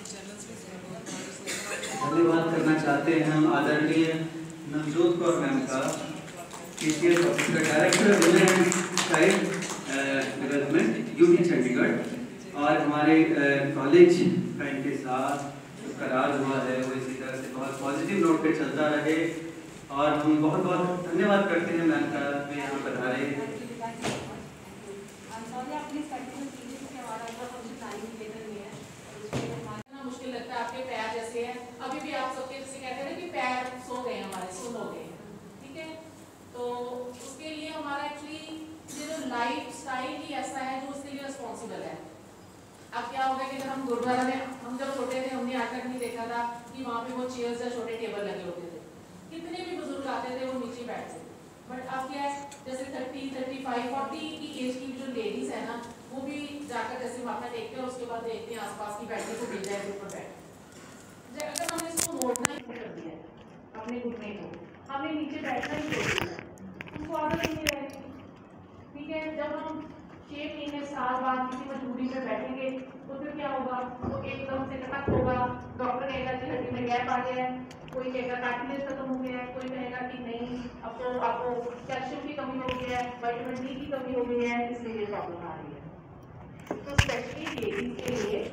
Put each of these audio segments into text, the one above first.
धन्यवाद करना चाहते हैं हम आदरणीय नवजोत कौर मैम का, PCS ऑफिस का director women and child development UT Chandigarh, और हमारे कॉलेज का इनके साथ जो करार हुआ है वो इसी तरह से बहुत पॉजिटिव नोट पे चलता रहे। और हम बहुत बहुत धन्यवाद करते हैं मैम का, वे यहाँ पधारे। मुश्किल लगता है, आपके पैर जैसे हैं, अभी भी आप सबके जैसे कहते हैं ना कि पैर सो गए हमारे, सुन हो गए, ठीक है। तो उसके लिए हमारा एक्चुअली ये जो लाइफ स्टाइल ही ऐसा है जो उसके लिए रिस्पॉन्सिबल है। अब क्या होगा कि जब हम गुरुद्वारा में, हम जब छोटे थे, हमने आज तक नहीं देखा था कि वहाँ पे वो चेयर्स या छोटे टेबल लगे होते थे। कितने भी बुजुर्ग आते थे वो नीचे बैठते थे। बट अब क्या है, जैसे 30, 35, 40 की एज की जो लेडीज है ना, वो भी जाकर जैसे माथा टेकते हैं और उसके बाद देखते हैं आसपास की बैठने को मिल जाए ऊपर बैठ। अगर हमने इसको मोड़ना ही कर दिया है अपने घुटने को, हमने नीचे बैठना ही छोड़ दिया, उसको आदत नहीं रहेगी, ठीक है। जब हम 6 महीने साल बाद किसी मजबूरी में बैठेंगे तो फिर क्या होगा, वो एकदम से कटक होगा, डॉक्टर कहेगा कि हड्डी में गैप आ गया है, कोई कहेगा कार्टिलेज खत्म हो गया है, कोई कहेगा कि नहीं अब तो आपको कैल्शियम की कमी हो गई है, विटामिन डी की कमी हो गई है, इसलिए ये प्रॉब्लम आ रही है। तो स्पेशली लेडीज के लिए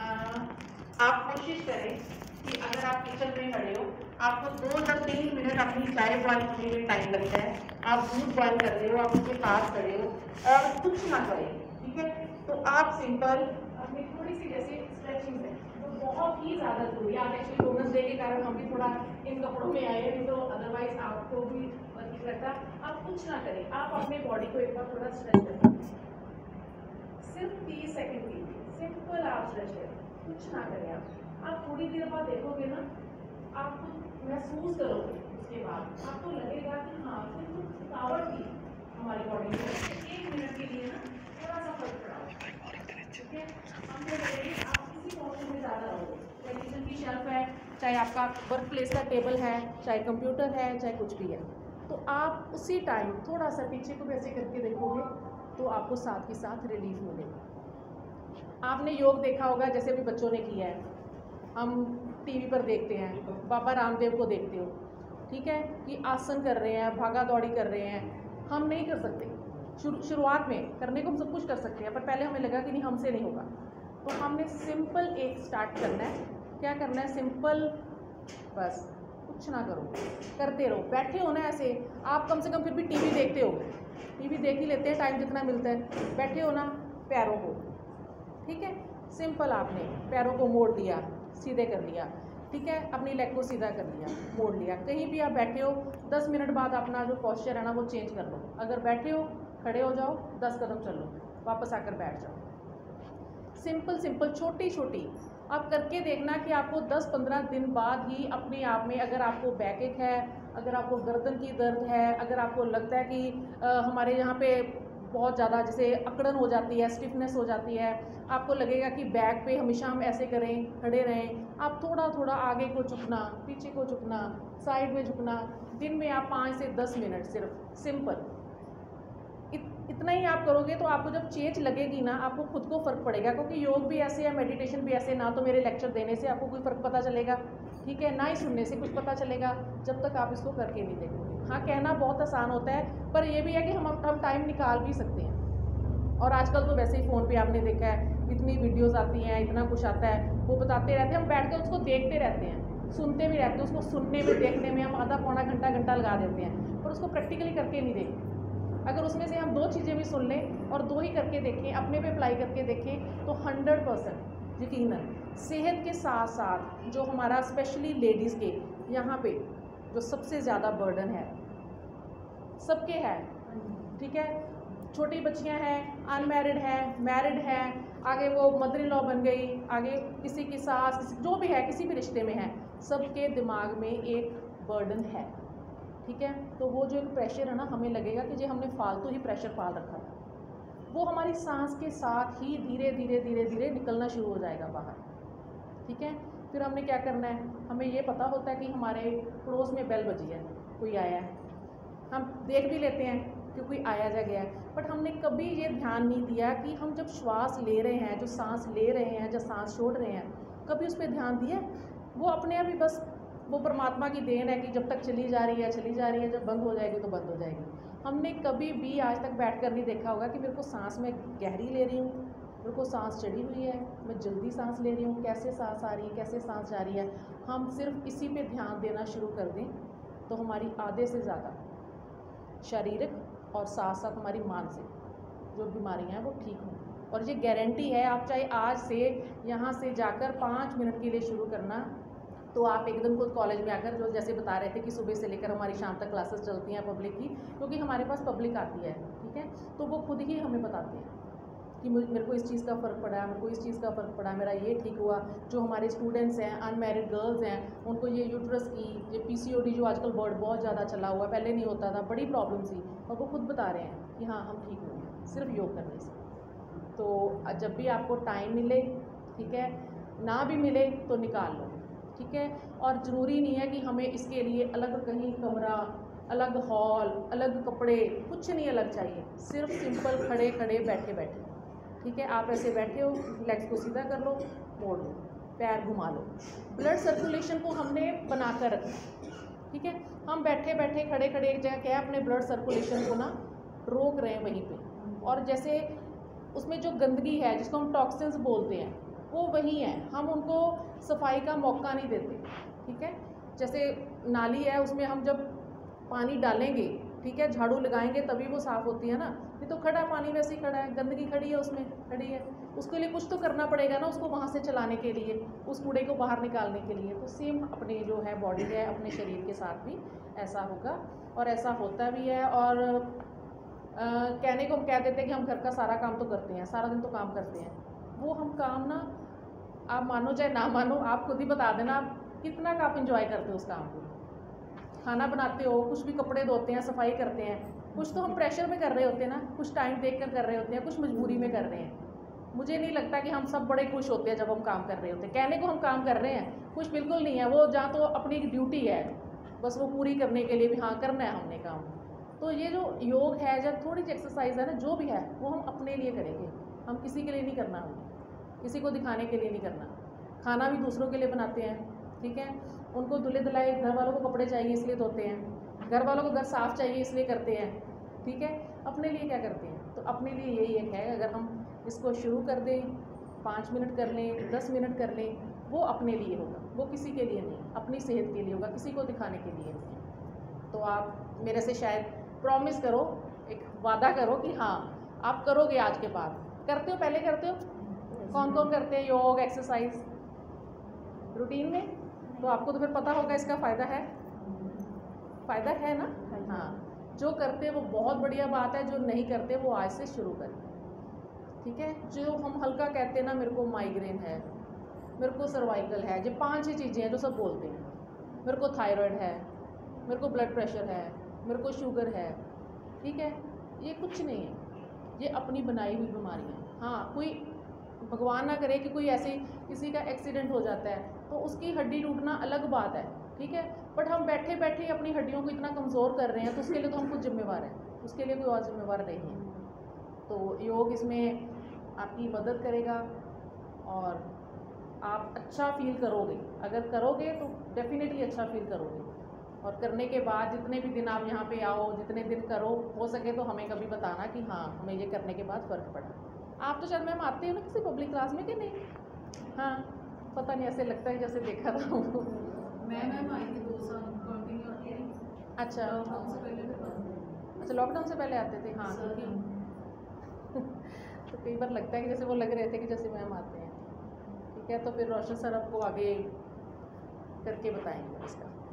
आप कोशिश करें कि अगर आप किचन में खड़े हो, आपको 2 या 3 मिनट अपनी चाय बॉयल होने में टाइम लगता है, आप दूध बॉयल कर रहे हो, आप उसके पास खड़े हो और कुछ ना करें, ठीक है। तो आप सिंपल अपनी थोड़ी सी जैसे स्ट्रेचिंग है तो बहुत ही ज़्यादा जरूरी है। आप एक्चुअली वुमेन्स डे के कारण हम भी थोड़ा इन कपड़ों में आए हैं, तो अदरवाइज आपको भी ठीक लगता। आप कुछ ना करें, आप अपने बॉडी को एक बार थोड़ा स्ट्रेच करें, सिर्फ 30 सेकेंड के लिए सिंपल आप स्ट्रेच करें, कुछ ना करें। आप थोड़ी देर बाद देखोगे ना, आप महसूस करोगे, उसके बाद आपको लगेगा कि हाँ कुछ थकावट थी हमारी बॉडी में, 1 मिनट के लिए ना थोड़ा सा फर्क पड़ा, ठीक है। हमको लगेगा आप किसी मौसम में ज़्यादा रहोगे, चाहे किचन की शेल्फ है, चाहे आपका वर्क प्लेस का टेबल है, चाहे कंप्यूटर है, चाहे कुछ भी है, तो आप उसी टाइम थोड़ा सा पीछे को वैसे करके देखोगे तो आपको साथ ही साथ रिलीफ मिलेगा। आपने योग देखा होगा, जैसे अभी बच्चों ने किया है, हम टीवी पर देखते हैं, बाबा रामदेव को देखते हो, ठीक है, कि आसन कर रहे हैं, भागा दौड़ी कर रहे हैं। हम नहीं कर सकते, शुरुआत में करने को हम सब कुछ कर सकते हैं, पर पहले हमें लगा कि नहीं हमसे नहीं होगा, तो हमने सिंपल एक स्टार्ट करना है। क्या करना है, सिंपल, बस कुछ ना करो, करते रहो। बैठे हो ना ऐसे, आप कम से कम फिर भी टीवी देखते हो, टीवी देख ही लेते हैं टाइम जितना मिलता है। बैठे हो ना, पैरों को, ठीक है, सिंपल आपने पैरों को मोड़ दिया, सीधे कर लिया, ठीक है, अपनी लेग को सीधा कर लिया, मोड़ लिया। कहीं भी आप बैठे हो, 10 मिनट बाद अपना जो पोस्चर है ना वो चेंज कर लो। अगर बैठे हो, खड़े हो जाओ, 10 कदम चलो, वापस आकर बैठ जाओ। सिंपल सिंपल, छोटी छोटी आप करके देखना कि आपको 10-15 दिन बाद ही अपने आप में, अगर आपको बैक एक है, अगर आपको गर्दन की दर्द है, अगर आपको लगता है कि हमारे यहाँ पे बहुत ज़्यादा जैसे अकड़न हो जाती है, स्टिफनेस हो जाती है, आपको लगेगा कि बैक पे हमेशा हम ऐसे करें, खड़े रहें, आप थोड़ा थोड़ा आगे को झुकना, पीछे को झुकना, साइड में झुकना, दिन में आप 5 से 10 मिनट सिर्फ सिंपल इतना ही आप करोगे तो आपको जब चेंज लगेगी ना, आपको खुद को फ़र्क पड़ेगा। क्योंकि योग भी ऐसे है, मेडिटेशन भी ऐसे, ना तो मेरे लेक्चर देने से आपको कोई फ़र्क पता चलेगा, ठीक है, ना ही सुनने से कुछ पता चलेगा, जब तक आप इसको करके नहीं देखोगे। हाँ, कहना बहुत आसान होता है, पर ये भी है कि हम टाइम निकाल भी सकते हैं। और आजकल तो वैसे ही फ़ोन पे आपने देखा है, इतनी वीडियोज़ आती हैं, इतना कुछ आता है, वो बताते रहते हैं, हम बैठ कर उसको देखते रहते हैं, सुनते भी रहते हैं, उसको सुनने में, देखने में हम आधा पौना घंटा लगा देते हैं, पर उसको प्रैक्टिकली करके नहीं देखते। अगर उसमें से हम 2 चीज़ें भी सुन लें और 2 ही करके देखें, अपने पे अप्लाई करके देखें, तो 100% यकीनन सेहत के साथ साथ जो हमारा स्पेशली लेडीज़ के यहाँ पे जो सबसे ज़्यादा बर्डन है, सबके है, ठीक है, छोटी बच्चियाँ हैं, अनमैरिड है, मैरिड है, आगे वो मदर इन लॉ बन गई, आगे किसी की सास, जो भी है, किसी भी रिश्ते में है, सबके दिमाग में एक बर्डन है, ठीक है। तो वो जो एक प्रेशर है ना, हमें लगेगा कि जो हमने फालतू ही प्रेशर पाल रखा था, वो हमारी सांस के साथ ही धीरे धीरे धीरे धीरे निकलना शुरू हो जाएगा बाहर, ठीक है। फिर हमने क्या करना है, हमें ये पता होता है कि हमारे पड़ोस में बेल बजी है, कोई आया है, हम देख भी लेते हैं कि कोई आया जा गया है, बट हमने कभी ये ध्यान नहीं दिया कि हम जब श्वास ले रहे हैं, जो सांस ले रहे हैं, जो सांस छोड़ रहे हैं, कभी उस पर ध्यान दिया? वो अपने आप ही बस वो परमात्मा की देन है कि जब तक चली जा रही है, जब बंद हो जाएगी तो बंद हो जाएगी। हमने कभी भी आज तक बैठकर नहीं देखा होगा कि मेरे को सांस में गहरी ले रही हूँ, मेरे को सांस चढ़ी हुई है, मैं जल्दी सांस ले रही हूँ, कैसे सांस आ रही है, कैसे सांस जा रही है। हम सिर्फ इसी पे ध्यान देना शुरू कर दें तो हमारी आधे से ज़्यादा शारीरिक और साथ साथ हमारी मानसिक जो बीमारियाँ हैं वो ठीक हों। और ये गारंटी है, आप चाहे आज से यहाँ से जाकर 5 मिनट के लिए शुरू करना, तो आप एक दिन खुद कॉलेज में आकर, जो जैसे बता रहे थे कि सुबह से लेकर हमारी शाम तक क्लासेस चलती हैं पब्लिक की, क्योंकि हमारे पास पब्लिक आती है, ठीक है, तो वो खुद ही हमें बताते हैं कि मेरे को इस चीज़ का फ़र्क पड़ा, मेरे को इस चीज़ का फ़र्क पड़ा, मेरा ये ठीक हुआ। जो हमारे स्टूडेंट्स हैं, अनमैरिड गर्ल्स हैं, उनको ये यूट्रस की, ये PCOD जो आजकल वर्ड बहुत ज़्यादा चला हुआ है, पहले नहीं होता था, बड़ी प्रॉब्लम थी, और वो खुद बता रहे हैं कि हाँ हम ठीक हुए सिर्फ योग करने से। तो जब भी आपको टाइम मिले, ठीक है, ना भी मिले तो निकाल लो, ठीक है। और ज़रूरी नहीं है कि हमें इसके लिए अलग कहीं कमरा, अलग हॉल, अलग कपड़े, कुछ नहीं अलग चाहिए, सिर्फ सिंपल खड़े खड़े बैठे बैठे, ठीक है। आप ऐसे बैठे हो, लेग्स को सीधा कर लो, मोड़ लो, पैर घुमा लो, ब्लड सर्कुलेशन को हमने बनाकर रखना, ठीक है। हम बैठे बैठे खड़े खड़े एक जगह क्या है, अपने ब्लड सर्कुलेशन को ना रोक रहे हैं वहीं पे, और जैसे उसमें जो गंदगी है जिसको हम टॉक्सिन्स बोलते हैं वो वही है, हम उनको सफाई का मौका नहीं देते, ठीक है। जैसे नाली है, उसमें हम जब पानी डालेंगे, ठीक है, झाड़ू लगाएंगे तभी वो साफ़ होती है ना, नहीं तो खड़ा पानी वैसे ही खड़ा है, गंदगी खड़ी है उसमें, खड़ी है, उसके लिए कुछ तो करना पड़ेगा ना, उसको वहाँ से चलाने के लिए, उस कूड़े को बाहर निकालने के लिए। तो सेम अपने जो है बॉडी है, अपने शरीर के साथ भी ऐसा होगा, और ऐसा होता भी है। और कहने को हम कह देते हैं कि हम घर का सारा काम तो करते हैं, सारा दिन तो काम करते हैं, वो हम काम ना, आप मानो चाहे ना मानो, आप खुद ही बता देना आप कितना का आप इंजॉय करते हो उस काम को। खाना बनाते हो, कुछ भी कपड़े धोते हैं, सफाई करते हैं, कुछ तो हम प्रेशर में कर रहे होते हैं ना, कुछ टाइम देख कर रहे होते हैं, कुछ मजबूरी में कर रहे हैं। मुझे नहीं लगता कि हम सब बड़े खुश होते हैं जब हम काम कर रहे होते हैं। कहने को हम काम कर रहे हैं, खुश बिल्कुल नहीं है, वो जहाँ तो अपनी ड्यूटी है, बस वो पूरी करने के लिए भी हाँ करना है हमने काम। तो ये जो योग है, जब थोड़ी सी एक्सरसाइज है ना, जो भी है वो हम अपने लिए करेंगे, हम किसी के लिए नहीं करना, हम किसी को दिखाने के लिए नहीं करना। खाना भी दूसरों के लिए बनाते हैं, ठीक है, उनको धुले धुलाए, घर वालों को कपड़े चाहिए इसलिए धोते हैं, घर वालों को घर साफ़ चाहिए इसलिए करते हैं, ठीक है, अपने लिए क्या करते हैं? तो अपने लिए यही एक है, अगर हम इसको शुरू कर दें, 5 मिनट कर लें, 10 मिनट कर लें, वो अपने लिए होगा, वो किसी के लिए नहीं, अपनी सेहत के लिए होगा, किसी को दिखाने के लिए नहीं। तो आप मेरे से शायद प्रॉमिस करो, एक वादा करो कि हाँ आप करोगे आज के बाद। करते हो, पहले करते हो? कौन कौन करते हैं योग एक्सरसाइज रूटीन में? तो आपको तो फिर पता होगा इसका फ़ायदा है ना। हाँ, जो करते हैं वो बहुत बढ़िया बात है, जो नहीं करते वो आज से शुरू करें, ठीक है। जो हम हल्का कहते हैं ना, मेरे को माइग्रेन है, मेरे को सर्वाइकल है, जो 5 ही चीज़ें हैं जो सब बोलते हैं, मेरे को थायराइड है, मेरे को ब्लड प्रेशर है, मेरे को शुगर है, ठीक है, ये कुछ नहीं है, ये अपनी बनाई हुई बीमारियाँ। हाँ, कोई भगवान ना करे कि कोई ऐसे किसी का एक्सीडेंट हो जाता है तो उसकी हड्डी टूटना अलग बात है, ठीक है, बट हम बैठे बैठे अपनी हड्डियों को इतना कमज़ोर कर रहे हैं, तो उसके लिए तो हम खुद जिम्मेवार हैं, उसके लिए कोई और जिम्मेवार नहीं है। तो योग इसमें आपकी मदद करेगा और आप अच्छा फील करोगे, अगर करोगे तो डेफिनेटली अच्छा फील करोगे। और करने के बाद जितने भी दिन आप यहाँ पे आओ, जितने दिन करो, हो सके तो हमें कभी बताना कि हाँ हमें ये करने के बाद फ़र्क पड़ा। आप तो शायद मैम आते हो ना किसी पब्लिक क्लास में कि नहीं? हाँ, पता नहीं, ऐसे लगता है जैसे देखा था हमको। मैं मैम आई थी 2 साल कंटिन्यू आती है। अच्छा, लॉकडाउन से पहले भी बंद। अच्छा लॉकडाउन से पहले आते थे। हाँ, क्योंकि तो कई बार लगता है कि जैसे वो लग रहे थे कि जैसे मैम आते हैं, ठीक है। तो फिर रोशन सर आपको आगे करके बताएंगे इसका।